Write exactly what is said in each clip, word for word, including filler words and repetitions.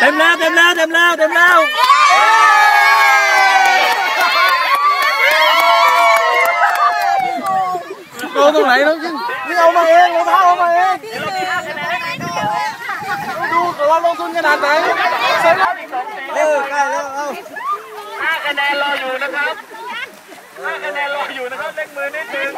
เต็มแล้วเต็มแล้วเต็มแล้วเต็มแล้วโดนตรงไหนน้องยิ่งนี่เอามาเองรองเท้าเอามาเองดูเราลงทุนขนาดไหนเออใกล้แล้วเอาห้าคะแนนรออยู่นะครับห้าคะแนนรออยู่นะครับเล็กมือนิดนึง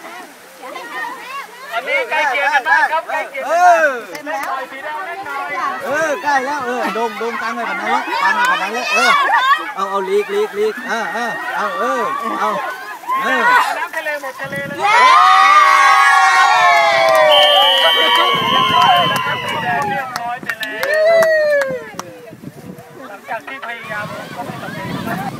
อันนี้ใกล้เคียงกันมากครับใกล้เคียงกันมากเล่นหน่อยสีแดงเล่นหน่อยเออใกล้แล้วเออโดมโดมตังไปขนาดนี้ตังไปขนาดนี้เออเอาเอาลีกลีกลีกเออเออเอาเออเอาเออน้ำทะเลหมดทะเลเลยเรียบร้อยไปแล้วหลังจากที่พยายามก็ไม่สำเร็จ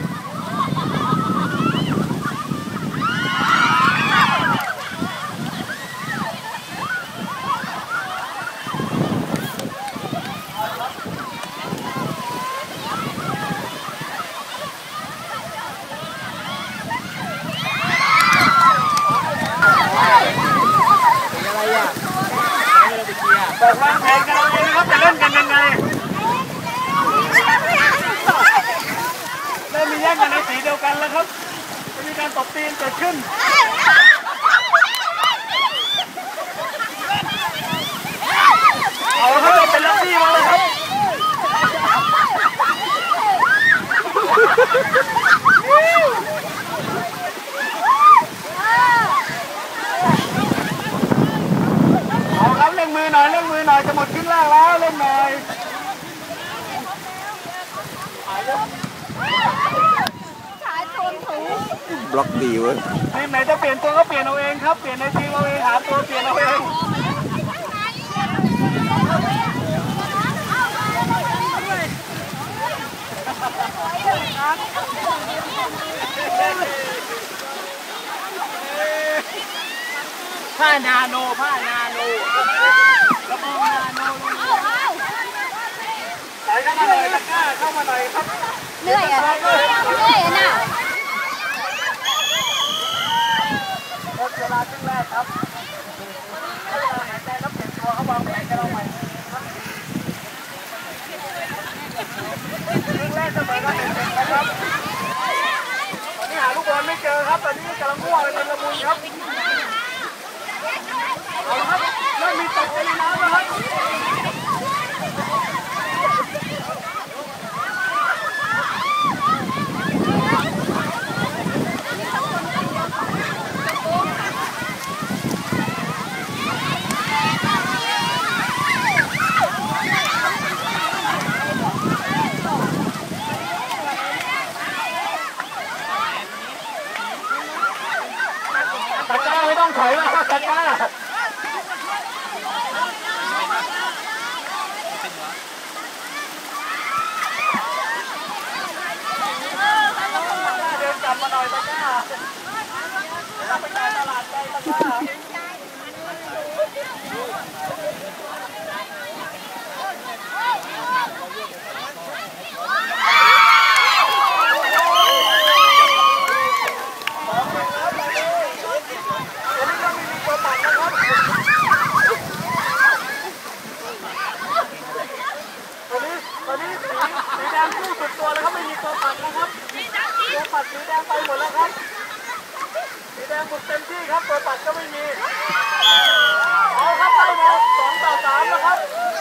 บอกวางแผนกันเอาเองนะครับจะเล่นกันยังไงเริ่มมีแย่งกันในสีเดียวกันแล้วครับจะมีการตบตีนเกิดขึ้นเอาครับเราเป็นลักซี่มาเลยครับเอาครับเล่นมือหน่อยเล่นมือหน่อยจะหมดครึ่งแรกแล้วเล่นหน่อยบล็อกดีเว้ยทีมไหนจะเปลี่ยนตัวก็เปลี่ยนเอาเองครับเปลี่ยนในทีมเอาเองหาตัวเปลี่ยนเอาเองผ้านาโนผ้านาโนกระบอกนาโนใส่เข้ามาหน่อยตะกร้าเข้ามาหน่อยครับเหนื่อยอ่ะเหนื่อยอ่ะน่ะหมดเวลาครึ่งแรกครับหายใจแล้วเปลี่ยนตัวเขาวางแผนกันเอาใหม่ครึ่งแรกเสมอกันหนึ่งหนึ่งนะครับตอนนี้หาลูกบอลไม่เจอครับตอนนี้กำลังมั่วเลยเป็นละมุนครับเอาละครับเริ่มมีตกใจน้ำแล้วครับตะกร้าไม่ต้องถอยแล้วตะกร้าเดินกลับมาหน่อยตะกร้าไปจ่ายตลาดใจตะกร้าตอนนี้สีสีแดงคู่สุดตัวแล้วครับไม่มีตัวปัดนะครับตัวปัดสีแดงไปหมดแล้วครับสีแดงหมดเต็มที่ครับตัวปัดก็ไม่มีเอาครับได้มาสองต่อสามแล้วครับ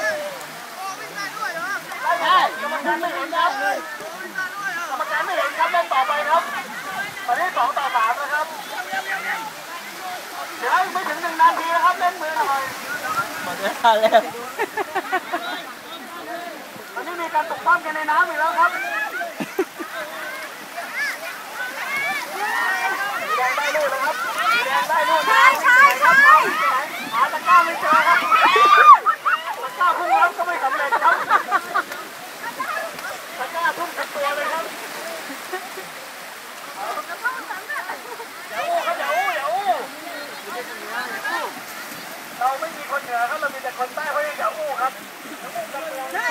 ได้กรรมการไม่เห็นครับกรรมการไม่เห็นครับเล่นต่อไปครับตอนนี้สองต่อสามนะครับเดี๋ยวไม่ถึงหนึ่งนาทีนะครับเล่นมือหน่อยหมดเวลาแล้วตอนนี้มีการตกปั้มกันในน้ำอีกแล้วครับสีแดงได้ลูกนะครับสีแดงได้ลูกใช่ใช่ใช่หาตะกร้าไม่เจอครับตะกร้าพุ่งรับก็ไม่สำเร็จครับตะกร้าทุ่มกับตัวเลยครับอย่าอู้ครับอย่าอู้อย่าอู้เราไม่มีคนเหนือครับเรามีแต่คนใต้เพราะอย่าอู้ครับ